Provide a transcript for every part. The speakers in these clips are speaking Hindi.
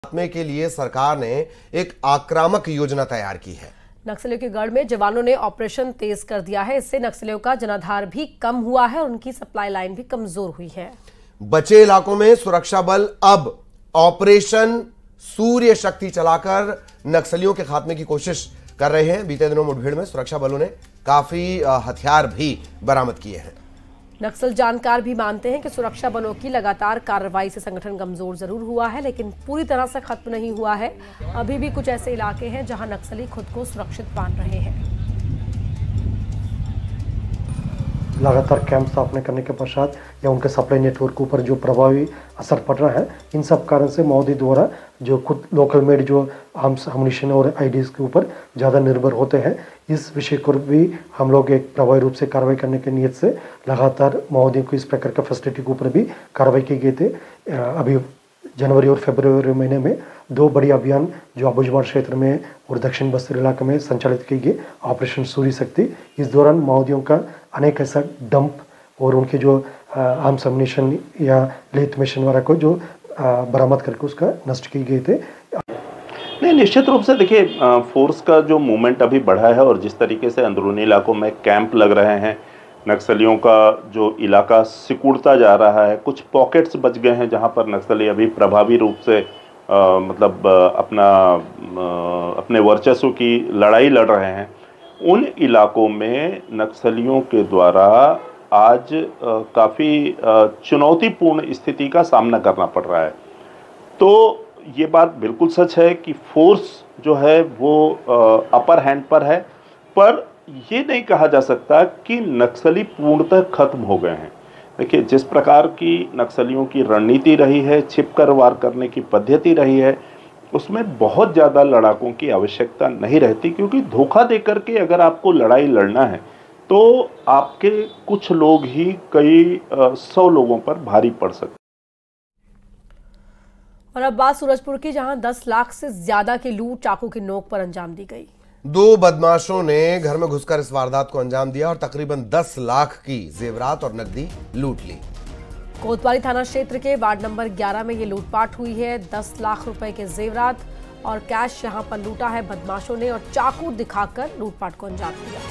खात्मे के लिए सरकार ने एक आक्रामक योजना तैयार की है। नक्सलियों के गढ़ में जवानों ने ऑपरेशन तेज कर दिया है। इससे नक्सलियों का जनाधार भी कम हुआ है और उनकी सप्लाई लाइन भी कमजोर हुई है। बचे इलाकों में सुरक्षा बल अब ऑपरेशन सूर्य शक्ति चलाकर नक्सलियों के खात्मे की कोशिश कर रहे हैं। बीते दिनों मुठभेड़ में सुरक्षा बलों ने काफी हथियार भी बरामद किए हैं। नक्सल जानकार भी मानते हैं कि सुरक्षा बलों की लगातार कार्रवाई से संगठन कमजोर जरूर हुआ है, लेकिन पूरी तरह से खत्म नहीं हुआ है। अभी भी कुछ ऐसे इलाके हैं जहां नक्सली खुद को सुरक्षित मान रहे हैं। लगातार कैंप स्थापना करने के पश्चात या उनके सप्लाई नेटवर्क के ऊपर जो प्रभावी असर पड़ रहा है, इन सब कारण से माओवादी द्वारा जो खुद लोकल मेड जो आर्म्स अम्युनिशन और आईडीज के ऊपर ज़्यादा निर्भर होते हैं, इस विषय को भी हम लोग एक प्रभावी रूप से कार्रवाई करने की नीयत से लगातार माओवादियों को इस प्रकार का फैसिलिटी के ऊपर भी कार्रवाई की गई थे। अभी जनवरी और फरवरी महीने में 2 बड़ी अभियान जो अबुझमाड़ क्षेत्र में और दक्षिण बस्तर इलाके में संचालित की गई ऑपरेशन सूर्य शक्ति। इस दौरान माओवादियों का अनेक ऐसा डंप और उनके जो आर्म्स अम्युनिशन या लेथ मशीन वगैरह को जो बरामद करके उसका नष्ट की गए थे। नहीं, निश्चित रूप से देखिए, फोर्स का जो मूवमेंट अभी बढ़ा है और जिस तरीके से अंदरूनी इलाकों में कैंप लग रहे हैं, नक्सलियों का जो इलाका सिकुड़ता जा रहा है, कुछ पॉकेट्स बच गए हैं जहां पर नक्सली अभी प्रभावी रूप से अपने वर्चस्व की लड़ाई लड़ रहे हैं। उन इलाकों में नक्सलियों के द्वारा आज काफ़ी चुनौतीपूर्ण स्थिति का सामना करना पड़ रहा है। तो ये बात बिल्कुल सच है कि फोर्स जो है वो अपर हैंड पर है, पर ये नहीं कहा जा सकता कि नक्सली पूर्णतः खत्म हो गए हैं। देखिए, जिस प्रकार की नक्सलियों की रणनीति रही है, छिपकर वार करने की पद्धति रही है, उसमें बहुत ज़्यादा लड़ाकों की आवश्यकता नहीं रहती, क्योंकि धोखा देकर के अगर आपको लड़ाई लड़ना है तो आपके कुछ लोग ही कई 100 लोगों पर भारी पड़ सकते। और अब बात सूरजपुर की, जहां 10 लाख से ज्यादा की लूट चाकू की नोक पर अंजाम दी गई। 2 बदमाशों ने घर में घुसकर इस वारदात को अंजाम दिया और तकरीबन 10 लाख की जेवरात और नकदी लूट ली। कोतवाली थाना क्षेत्र के वार्ड नंबर 11 में ये लूटपाट हुई है। 10 लाख रुपए के जेवरात और कैश यहां पर लूटा है बदमाशों ने और चाकू दिखाकर लूटपाट को अंजाम दिया।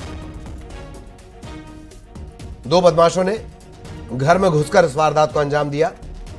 2 बदमाशों ने घर में घुसकर इस वारदात को अंजाम दिया।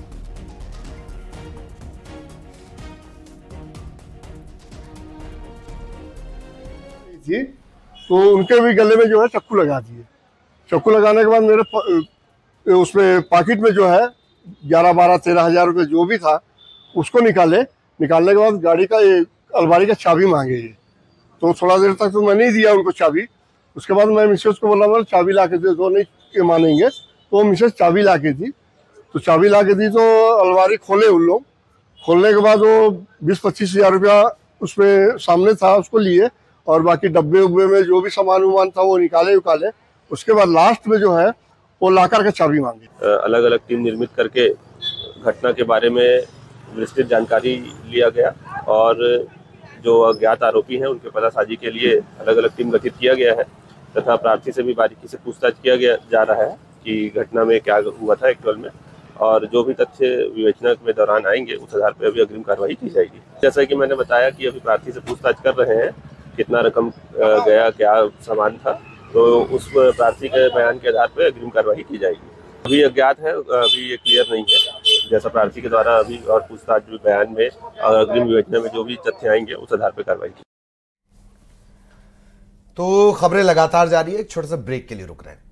तो उनके भी गले में जो है चाकू लगा दिए। चाकू लगाने के बाद मेरे उसमें पॉकेट में जो है 11, 12, 13 हज़ार रुपये जो भी था उसको निकालने के बाद गाड़ी का अलमारी का चाबी मांगे ये। तो थोड़ा देर तक तो मैं नहीं दिया उनको चाबी। उसके बाद मैं मिसेज को बोला, मैं चाबी ला के दे दो, नहीं मानेंगे। तो मिसेज चाबी ला के दी, तो चाबी ला के दी तो अलमारी खोले उन लोग। खोलने के बाद वो 20-25 हज़ार रुपया उसमें सामने था, उसको लिए और बाकी डब्बे उब्बे में जो भी सामान उमान था वो निकाले। उसके बाद लास्ट में जो है वो लाकर के चाबी मांगी। अलग अलग टीम निर्मित करके घटना के बारे में विस्तृत जानकारी लिया गया और जो अज्ञात आरोपी हैं उनके पतासाजी के लिए अलग अलग टीम गठित किया गया है तथा प्रार्थी से भी बारीकी से पूछताछ किया जा रहा है कि घटना में क्या हुआ था एक्चुअल में, और जो भी तथ्य विवेचना में दौरान आएंगे उस आधार पर अभी अग्रिम कार्रवाई की जाएगी। जैसा कि मैंने बताया कि अभी प्रार्थी से पूछताछ कर रहे हैं कितना रकम गया, क्या सामान था, तो उस प्रार्थी के बयान के आधार पर अग्रिम कार्रवाई की जाएगी। अभी अज्ञात है, अभी ये क्लियर नहीं है। जैसा प्रार्थी के द्वारा अभी और पूछताछ बयान में और अग्रिम विवेचना में जो भी तथ्य आएंगे उस आधार पर कार्रवाई की। तो खबरें लगातार जारी है, एक छोटे से ब्रेक के लिए रुक रहे हैं।